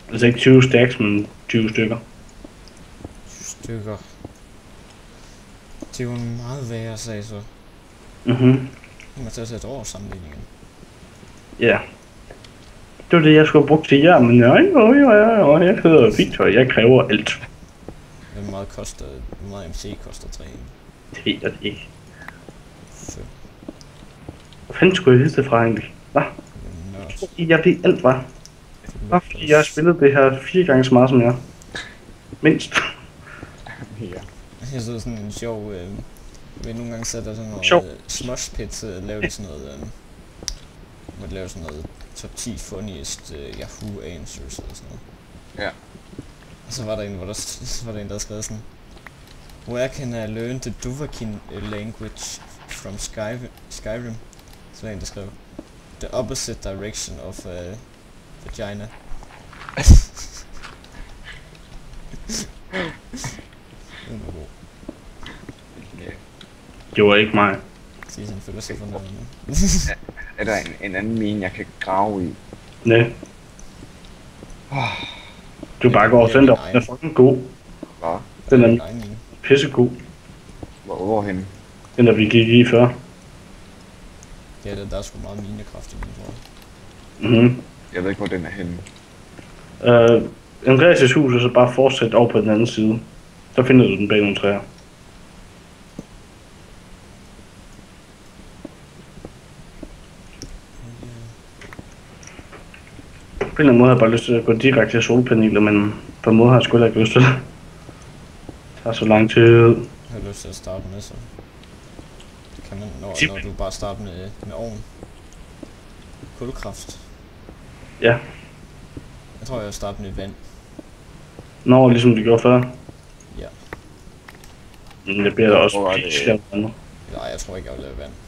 Altså ikke 20 stacks, men 20 stykker. Stykker. Det er jo en meget værre sag, så. Mhm. Man tager til et år sammenligningen. Ja. Det var det, jeg skulle have brugt til jer, men jeg hedder Victor, jeg kræver alt. Hvor meget MC koster træning? Det ved jeg ikke. Så. Hvor fanden skulle jeg vide det fra egentlig? Hvad? Jeg ved alt, hvad? Bare fordi jeg har spillet det her 4 gange så meget som jeg. Mindst. Ja. Jeg så sådan en sjov, nogle gange sætter sådan noget smosh pit, lavede sådan noget, måtte lave sådan noget top 10 funniest Yahoo answers eller sådan noget. Ja. Og så var der en, der havde skrevet sådan, Where can I learn the Dovahkiin language from Skyrim? Så var en, der skrev, The opposite direction of vagina. Det var ikke mig. Sige sådan, føler sig for noget nu. Er der en anden mine, jeg kan grave i? Nej. Du bare går og sender op. Den er fucking god. Hvad? Den er pissegod. Hvorhen? Den der vi gik i før. Ja, der er sgu meget minekraft i min, tror jeg. Mhm. Jeg ved ikke, hvor den er henne. Andreas' hus er så bare fortsat over på den anden side. Så finder du den bag nogle træer. På en eller anden måde har jeg bare lyst til at gå direkte til solpaneler, men på en måde har jeg sgu ikke lyst til det. Det tager så lang tid. Jeg har lyst til at starte med, så det kan man, når du bare starter med ovn. Kulkraft. Ja. Jeg tror, jeg starter med vand. Nå, ligesom det gjorde før. Ja. Men det bliver da også Hvor er det? Nej, jeg tror ikke, jeg vil lave vand.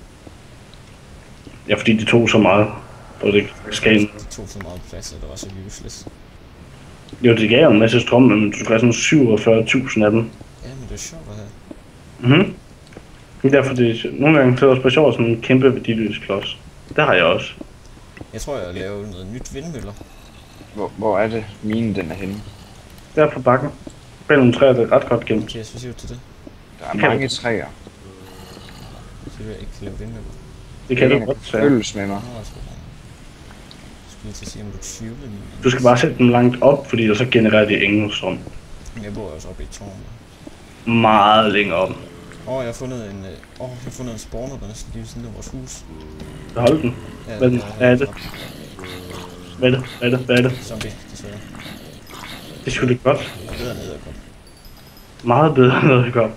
Ja, fordi de tog så meget. Og det skal ind. De tog så meget plads, at det var så useless. Jo, det gav jo en masse strøm, men du skal have sådan 47.000 af dem. Ja, men det er sjovt at have. Mhm. Det er derfor, det er nogle gange så er det også bare sjovt sådan en kæmpe værdiløs klods. Det har jeg også. Jeg tror, jeg vil lave noget nyt vindmøller. Hvor er det minen, den er henne? Der på bakken. Bag nogle træer, der er ret godt gemt. Okay, så siger du til det. Der er mange træer. Så vil jeg ikke kan lave vindmøller. Det kan du godt sige. Følges med mig. Nå, jeg skulle lige til at sige, om du tvivler min. Du skal bare sætte dem langt op, fordi så genererer de ingen strøm. Men jeg bor også oppe i et tårn. Meget længere op. Jeg har fundet en spawner, der næsten lige ved siden af vores hus. Hold den. Ja, Hvad er det? Hvad er det? Zombie, desværre. Det er sgu da godt. Det er bedre end edderkop. Meget bedre end noget godt.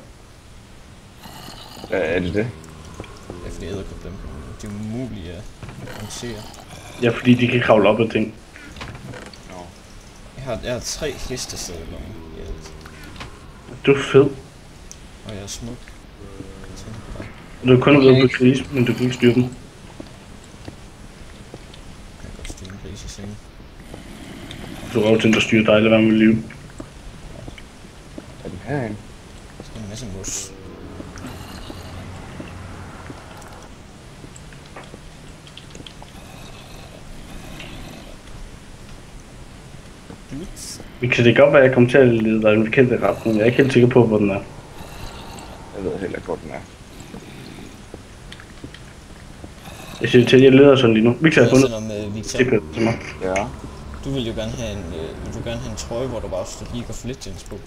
Er det det? Ja, fordi edderkop, de er umulige at håndtere. Ja, fordi de kan kravle op ad ting. Nå. Jeg har 3 hestesteder i lommen. Du er fed. Og jeg er smuk. Du er kun ude på grise, men du kan ikke styre dem. Jeg kan godt styre en gris i sengen. Du røver til at styre dig, eller hvad med liv. Er den herinde? Så er en masse mos. Vi kan det godt være, at jeg kommer til at lede dig i en bekendte retning. Jeg er ikke helt sikker på, hvor den er. Jeg ved heller ikke, hvor den er. Jeg siger til, at jeg leder sådan lige nu. Victor har fundet Victor, secret til mig. Ja. du vil jo gerne have en trøje, hvor der bare står League of Legends på.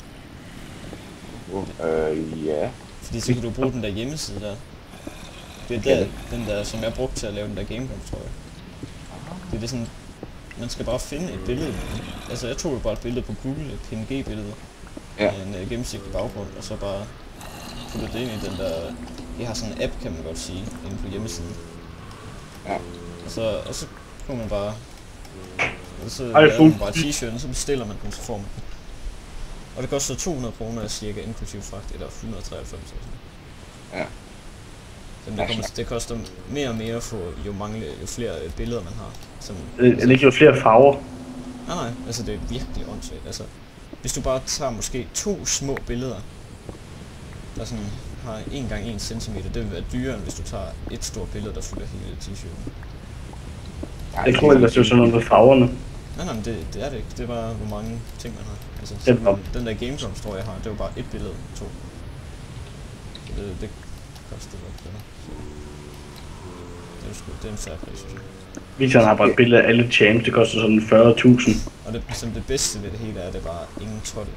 Ja. Fordi så kan du bruge den der hjemmeside der. Det er der, den der, som jeg brugte til at lave den der Gamecom-trøje. Det er sådan, man skal bare finde et billede. Altså jeg tog jo bare et billede på Google, et PNG-billede. Ja. Med en gennemsigtig baggrund, og så bare putte det ind i den der. Jeg har sådan en app, kan man godt sige, inde på hjemmesiden. Ja. Og så kunne man bare. Og så laver man bare t-shirten, og så bestiller man den, så får man den. Og det koster 200 kroner cirka, inklusiv fragt, eller 193 eller sådan. Ja. Det koster mere og mere for jo flere billeder man har. Eller ikke jo flere farver. Nej, altså det er virkelig åndssvagt. Altså, hvis du bare tager måske 2 små billeder, der sådan har 1 x 1 cm, det vil være dyrere, end hvis du tager et stort billede, der fylder hele t-shirten. Jeg tror ellers, det er sådan noget med farverne. Nej, men det er det ikke. Det er bare, hvor mange ting man har. Altså, den der Game Grumps, tror jeg har, det var bare et billede, 2. Det koster nok det. Det er en fair pris, synes jeg. Vision har bare et billede af alle champs, det koster sådan 40.000. Og det bedste ved det hele er, det bare ingen totte.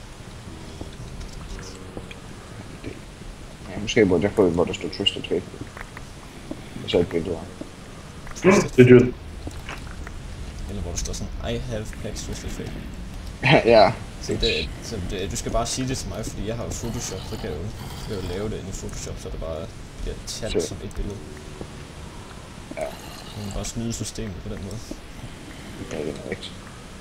Ja, måske burde jeg få hvor der står Twisted Fate. Og så et billede af. Det er dyrt. Eller hvor der står sådan, I have packs Twisted Fate. Ja. Så du skal bare sige det til mig, fordi jeg har jo Photoshop, så kan jeg jo lave det inde i Photoshop, så det bare bliver talt som et billede. Ja. Man kan bare snyde systemet på den måde. Ja, det er rigtigt.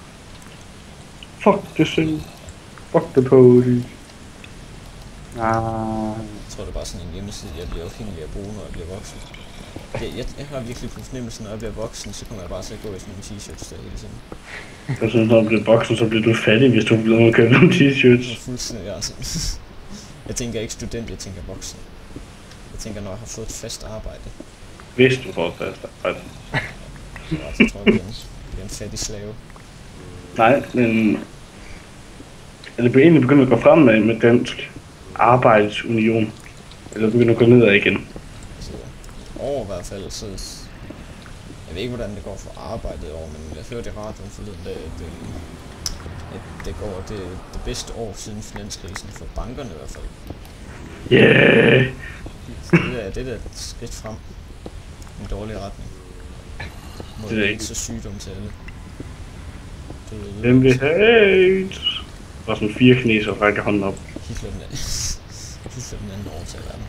Fuck det synd. Fuck the police. Jeg tror, det er bare sådan en hjemmeside, jeg bliver afhængig af at bruge, når jeg bliver voksen. Jeg har virkelig på fornemmelsen, når jeg bliver voksen, så kommer jeg bare til at gå i sådan nogle t-shirts der hele tiden. Jeg synes, når du bliver voksen, så bliver du fattig, hvis du bliver at købe nogle t-shirts. Det er fuldstændig altså. Jeg tænker ikke student, jeg tænker voksen. Jeg tænker, når jeg har fået et fast arbejde. Hvis du får et fast arbejde. Så tror jeg, jeg bliver en fattig slave. Nej, men... Eller det egentlig begyndt at gå frem med dansk arbejdsunion. Eller begynder at gå nedad igen. Så over i hvert fald, så... Jeg ved ikke, hvordan det går for arbejdet over, men jeg hørte i radioen forleden dag, at det går det bedste år siden finanskrisen for bankerne i hvert fald. Yeah! Det er et skridt frem. En dårlig retning. Mod Det er ikke så sygdom til alle. Hvem vil hate? Der er sådan 4 kineser, der rækker hånden op. Hitler den anden år til verden.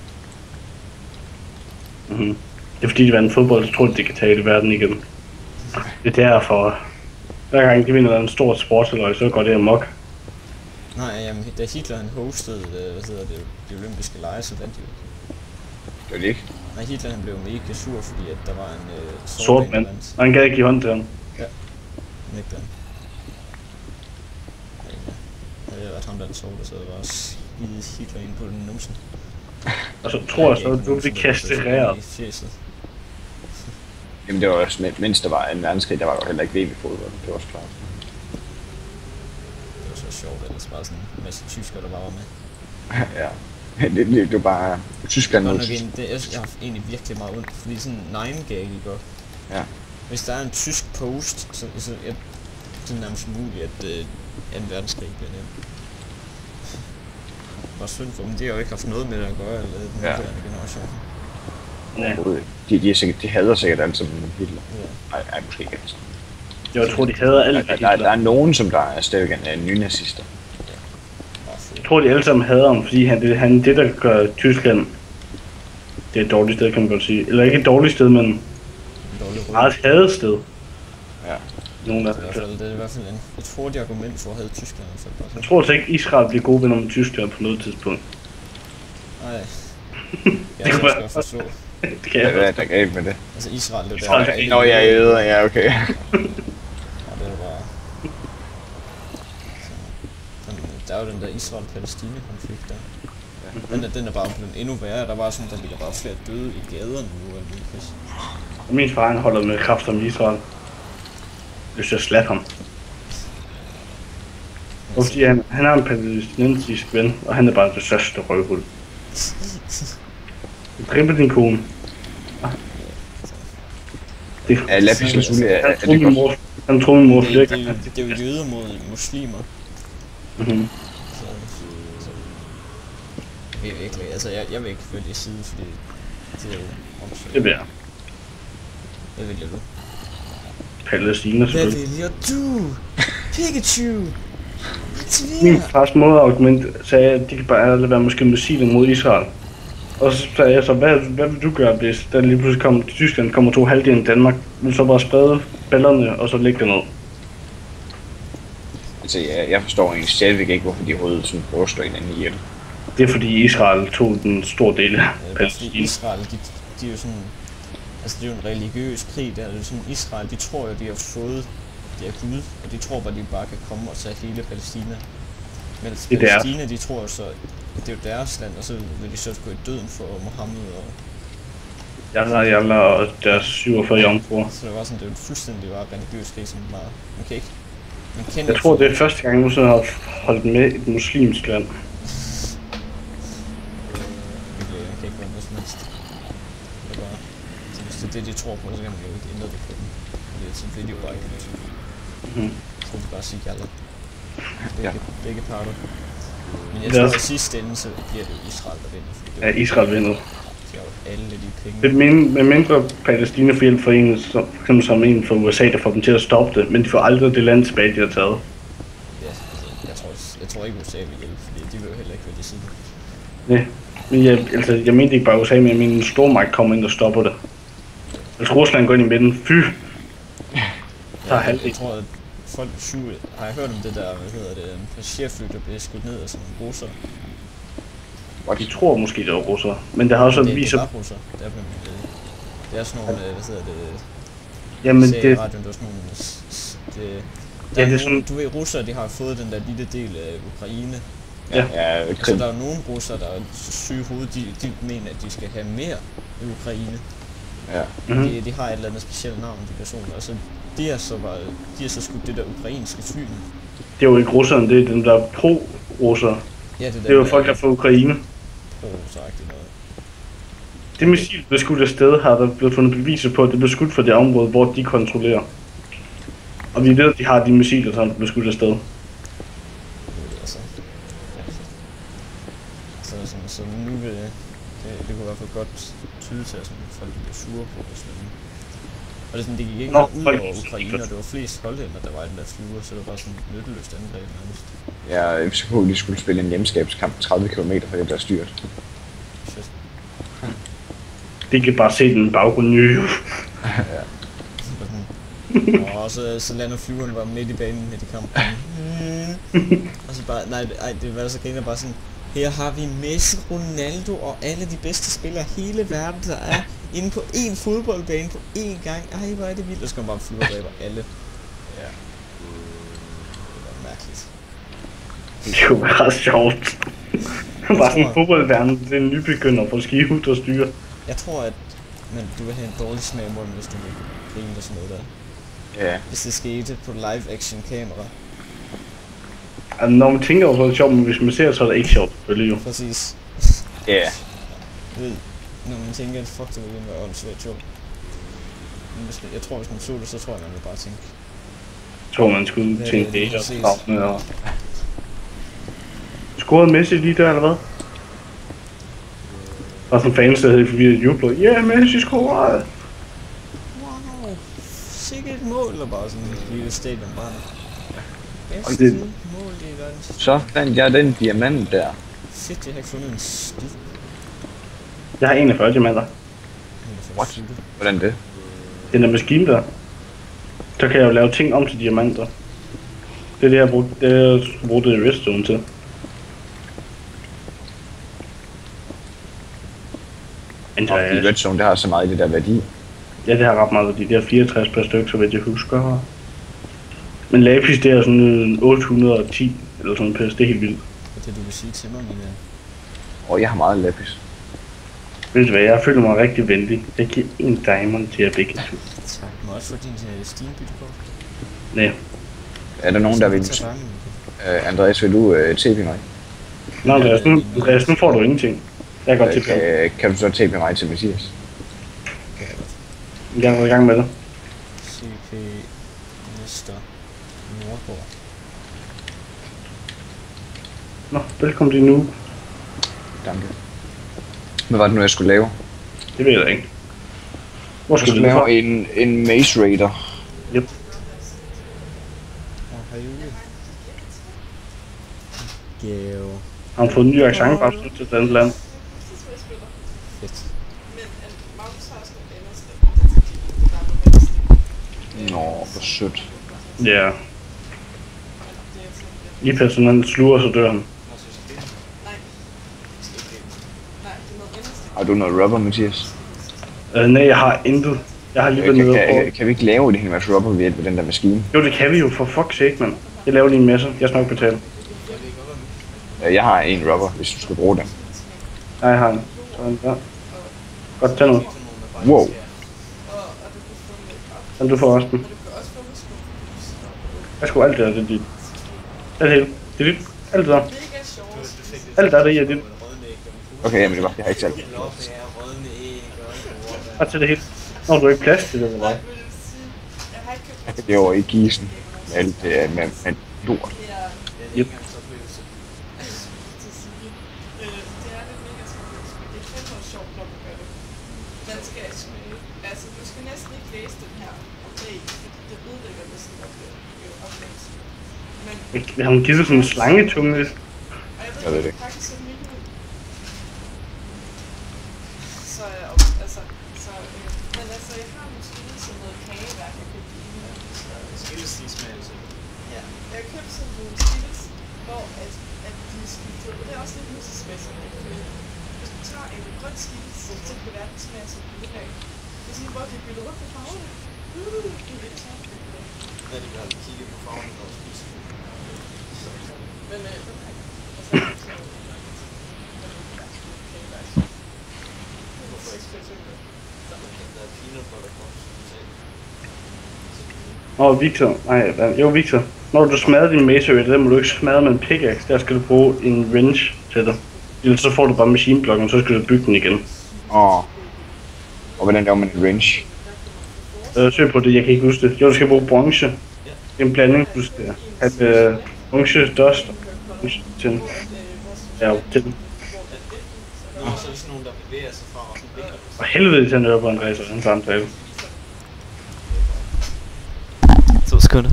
Mm-hmm. Det er fordi, det var en fodbold, der tror, de kan tage i verden igen. Det er derfor. Hver gang de vinder en stor sportsløg, så går det amok. Nej, jamen, da Hitler han hostede, de olympiske lege, så vandt de jo. Det var det ikke. Nej, Hitler han blev mega sur, fordi at der var en Sort mand. Og han gad ikke give hånd til ham. Ja, nægte han. Havde jeg været ham, der den sorte, så havde jeg bare skidt Hitler ind på den numsen. Og så tror jeg så, at du bliver kastreret. Jamen det var også, mens der var en verdenskrig, der var jo heller ikke VM-fodbold, det var også klart. Det var så sjovt, ellers bare sådan en masse tyskere, der bare var med. Ja, det var bare Tyskland mod Tyskland. Jeg har egentlig virkelig meget ondt, fordi sådan en 9-gag, ikke? Ja. Hvis der er en tysk post, så er det nærmest muligt, at 2. verdenskrig bliver nemt. Bare synd for dem, de har jo ikke haft noget med det at gøre, eller den nuværende generation. Ja. De hader sikkert alt som Hitler. Ja. Ej, måske ikke altså. Jeg tror, de hader alt Hitler. Der er nogen, som der er stadig nynazister. Jeg tror, de alle sammen hader ham, fordi han det, der gør Tyskland. Det er et dårligt sted, kan man godt sige. Eller ikke et dårligt sted, men et meget hadet sted. Ja. Nogen der det er i hvert fald et hurtigt argument for at have Tyskland. Jeg tror altså ikke, Israel bliver gode venner med Tyskland på noget tidspunkt. Nej. Det kan jeg godt forstå. Det kan jeg. Hvad er der galt med det? Altså Israel, det er der... Nå, jeg er jøder, ja, okay. Ja, det er bare... Der er jo den der Israel-Palæstina-konflikt der. Ja. Den er bare blevet endnu værre. Der var sådan, der ligger bare flere døde i gaderne nu. Og min far, han holder med kræfter med Israel. Hvis jeg slap ham. Og fordi han har en palæstinensisk ven, og han er bare det største røvhul. Dræber din kone. Ja, Lapis Lazuli er det godt. Han tror min mor flere gange. Det er jo jøder mod muslimer. Mhm. Jeg vil ikke, altså jeg vil ikke vælge side, fordi det er jo omsøgt. Det vil jeg. Hvad vælger du? Palæstina selvfølgelig. Hvad vælger du? Pikachu! Min fars modargument sagde, at de kan bare lade være måske missiler mod Israel. Og så sagde jeg så, hvad vil du gøre, hvis der lige pludselig kommer til Tyskland, kommer 2 halvdelen i Danmark? Vil så bare sprede ballerne, og så lægge det ned? Altså, jeg forstår egentlig stadigvæk ikke, hvorfor de røde sådan bryster hinanden ihjel. Det er fordi Israel tog den store del af Palæstina. Israel, de er jo sådan... Altså det er jo en religiøs krig, der er jo sådan, Israel, de tror jo, de har fået det af Gud, og de tror bare, de bare kan komme og tage hele Palæstina. Men Palæstina, de tror så, at det er jo deres land, og så vil de så gå i døden for Mohammed og Jalla og deres 47 jomfruer. Så det var sådan, det var fuldstændig var religiøs krig, som var... Man kan ikke... Man kan Jeg tror, det er første gang, jeg har holdt med et muslimsk land. Man kan ikke være noget som helst. Det er bare... Så hvis det er det, de tror på, så kan man jo ikke ændre det på dem. Så vil de jo bare ikke. Så vil de bare sige jalla. Begge parter. Men jeg tror, at i sidste ende, så bliver det Israel, der vinder. Ja, Israel vinder. De har jo alle de penge. Med mindre Palæstina får hjælp for en, som en fra USA, der får dem til at stoppe det, men de får aldrig det land tilbage, de har taget. Ja, jeg tror ikke USA vil hjælpe, fordi de vil jo heller ikke være det side. Nej, men jeg mente ikke bare USA, men jeg mener en stormagt kommer ind og stopper det. Hvis Rusland går ind i midten, fy! Jeg tror, at folk har jeg hørt om det der, passagerfly, der bliver skudt ned af sådan nogle russere. Og de tror måske, det var russere, men det har også vist... Det var russere, det er sådan nogle, Jamen det... det... radioen, det var sådan nogle... det er sådan... Du ved, russere, de har fået den der lille del af Ukraine. Ja, altså, der er jo nogle russere, der er syge i hovedet, de mener, at de skal have mere i Ukraine. Ja. De har et eller andet specielt navn, de personer, og så de har så skudt det der ukrainske fly. Det er jo ikke russerne, det er dem der pro-russere. Ja, det er jo folk, der er fra Ukraine. Pro-sagtigt noget. Det missil, der blev skudt afsted, har der blevet fundet beviser på, at det blev skudt fra det område, hvor de kontrollerer. Og vi ved, at de har de missiler, som blev skudt afsted. Så nu vil det kunne i hvert fald godt tyde til, at folk bliver sure på os. Og det er sådan, det gik ikke ud over Ukraine, og det var flest holdhænder, der var i den der flyver, så det var sådan et nytteløst angreb nærmest. Ja, FCK de skulle spille en hjemskabskamp 30 km fra det der styrt. Det kan bare se den baggrund nye. Ja. Og så lander flyveren bare midt i banen midt i kampen. Og så bare, det var så griner bare sådan, her har vi Messi, Ronaldo og alle de bedste spillere i hele verden, der er inde på én fodboldbane på én gang. Ej, hvor er det vildt. Og så kommer bare flyver og dræber alle. Ja. Det var mærkeligt. Det er jo meget sjovt. Bare sådan en fodboldverden, det er en nybegynder på skihud og styre. Jeg tror, at du vil have en dårlig smag i munden, hvis du vil grine og sådan noget der. Ja. Hvis det skete på live-action kamera. Altså, når man tænker over, så er det sjovt, men hvis man ser, så er det ikke sjovt, selvfølgelig jo. Præcis. Ja. Når man tænker, at fuck, det ville være åndssvagt sjovt. Jeg tror, hvis man så det, så tror jeg, man vil bare tænke. Jeg tror, man skulle tænke det og travle og... Scorede Messi lige der, eller hvad? Der er sådan fans, der havde forvirret jubler. Ja, Messi scorede! Wow! Sikkert et mål, og bare sådan et lille stadion bare. Bedste mål i verden. Så fandt jeg den diamant der. Fedt, jeg har ikke fundet en skid. Jeg har 41 diamanter. What? Hvordan det? Den der maskine der. Så kan jeg jo lave ting om til diamanter. Det er det, jeg brugte i Redstone til. I Redstone, det har så meget i det der værdi. Ja, det har ret meget værdi. Det er 64 per stykke, så vidt jeg husker. Men lapis, det er sådan 810 eller sådan noget. Det er helt vildt. Og det du vil sige til mig, min ven? Jeg har meget lapis. Ved du hvad, jeg føler mig rigtig venlig. Jeg giver en diamond til jer begge to. Tak. Må også få din Steam-byttekort? Nej. Er der nogen, der vil... Andreas, vil du TP mig? Nå, Andreas, nu får du ingenting. Jeg kan godt TP. Kan du så TP mig til Mathias? Jeg er i gang med det. CP Mr. Nordborg. Nå, velkommen til nu. Danke. Hvad var det nu, jeg skulle lave? Det ved jeg ikke. Hvor skal du lave en Maze Raider. Yep. Gave. Har han fået en ny accent bare til den land? Fedt. Nå, hvor sødt. Ja. Lige pludselig, når han sluger, så dør han. Har du noget rubber, Mathias? Nej, jeg har intet. Jeg har lige været nede på... Kan vi ikke lave det hele masse rubber ved hjælp af den der maskine? Jo, det kan vi jo, for fuck's sake, mand. Jeg laver lige en masse. Jeg skal nok betale. Jeg har en rubber, hvis du skal bruge den. Nej, jeg har en. Sådan der. Godt, tag noget. Wow. Og du kan få makeup. Men du får også den. Og du kan også få muskelboost. Jeg skulle alt det der, det er dit. Alt det. Det er dit. Alt det der. Mega sjovt. Alt der er det i, er dit. Okay, men det var, jeg har ikke selv. Bare til det hele. Når du har ikke plads til det, eller hvad? Jeg har ikke købt Det er over i Gisen. Med alt det med lort. Yep. Det er lidt mega sjovt, men det er fandme også sjovt, når man gør det. Man skal smage. Altså, du skal næsten ikke læse den her bag, fordi det ødelægger næsten oplevelsen. Men, Har hun givet sådan en slangetunge? og Jeg ved det det ikke. faktisk så mild ud. Så, men altså, jeg har måske lidt sådan noget kageværk, jeg købte i England. Skilles de smager så. Ja, jeg købte sådan nogle skills, hvor at de skifter, og det er også lidt musesmæssigt, hvis du tager en grøn skills, så kan være, den smager som guldlag. Det er sådan, hvor de er byttet rundt på farverne. Det er lidt klart. Hvad er det, vi har kigget på farven, når vi spiser? Men den er Hvorfor ikke spise det? Der er peanut butter crunch, som du sagde. Victor. Nej, jo Victor. Når du smadrer din mace, den må du ikke smadre med en pickaxe. Der skal du bruge en wrench til dig. Ellers så får du bare machineblokken, så skal du bygge den igen. Og hvordan laver man en wrench? Søg på det, jeg kan ikke huske det. Jo, du skal bruge bronze. Det er en blanding, du skal have bronze, dust og bronze til. Ja, til den. Nå, så er det sådan nogen, der bevæger sig fra og sådan vinkler. Og helvede til at høre på Andreas og den samtale. 2 sekunder.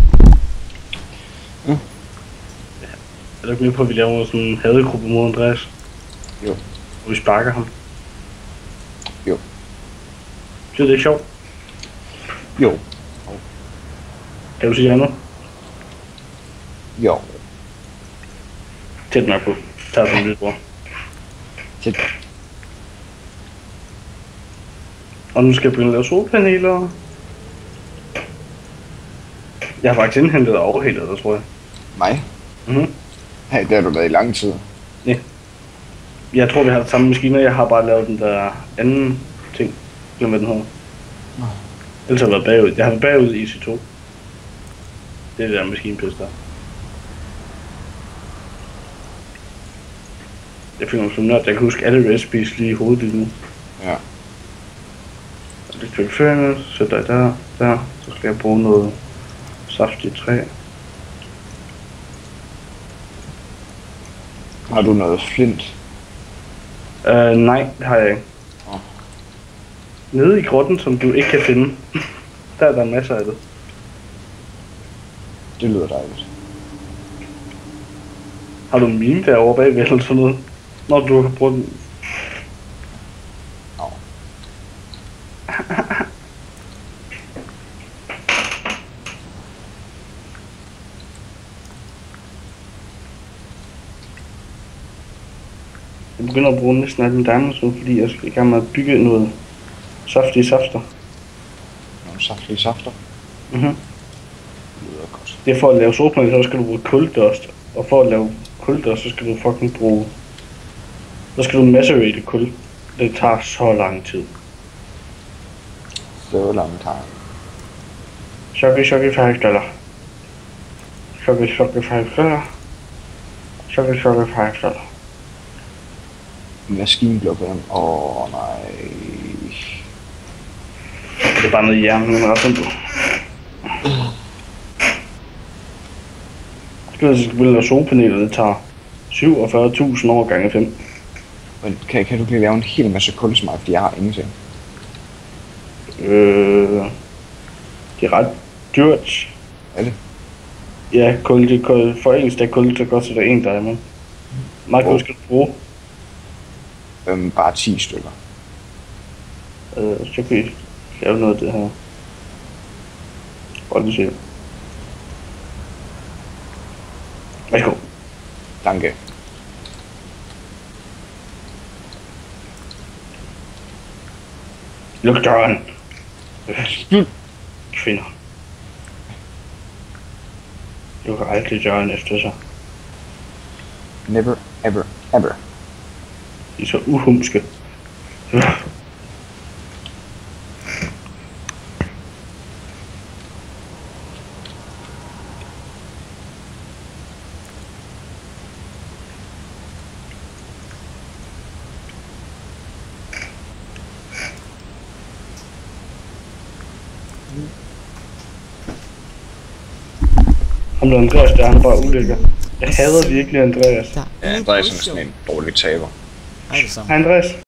Er du ikke med på, at vi laver sådan en hadegruppe mod Andreas? Jo. Hvor vi sparker ham? Jo. Synes det ikke sjovt? Jo. Kan du sige andet? Jo. Tæt nok på. Tag sådan lidt bord. Tæt. Og nu skal jeg begynde at lave solpaneler. Jeg har faktisk indhentet og overhældet det, tror jeg. Mig? Mhm. Hey, det har du lavet i lang tid. Jeg tror, vi har det samme maskiner. Jeg har bare lavet den der anden ting. Glem hvad den hedder. Ellers har jeg været bagud. Jeg har været bagud i EC2. Det er det der maskinpis der. Jeg føler mig som nørd. Jeg kan huske alle recipes lige i hovedet lige nu. Ja. Lidt tilfælde, sætter jeg der. Så skal jeg bruge noget saftigt træ. Har du noget flint? Nej, det har jeg ikke. Åh. Nede i grotten, som du ikke kan finde, der er der masser af det. Det lyder dejligt. Har du en mine derovre bagved eller sådan noget? Når du har brugt den. Au. Jeg begynder at bruge næsten alle mine diamonds nu, fordi jeg skal i gang med at bygge noget saftige safter. Nogle saftige safter. Mhm. Det lyder godt. Det er for at lave solpaneler, så skal du bruge kuldust. Og for at lave kuldust, så skal du fucking bruge... Så skal du macerate kul. Det tager så lang tid. So long time. Shocky $5. Shocky $5. Shocky $5. Maskinblok på dem. Nej. Det er bare noget jern, men ret simpelt. Så skal vi lave solpaneler, det tager 47.000 år gange 5. Men kan du ikke lave en hel masse kul til mig, fordi jeg har ingenting? Det er ret dyrt. Er det? Ja, kul, det er kul. For en stak kul, så godt, så der er en diamond. Meget kul skal du bruge. Bare 10 stykker. Så kan vi lave noget af det her. Prøv lige se. Værsgo. Danke. Luk døren. Kvinder. Lukker aldrig døren efter sig. Never, ever, ever. De er så uhumske. Ham der Andreas, der er han bare ulækker. Jeg hader virkelig Andreas. Der er Ja, Andreas er sådan en dårlig taber. Hej det samme. Hej Andreas.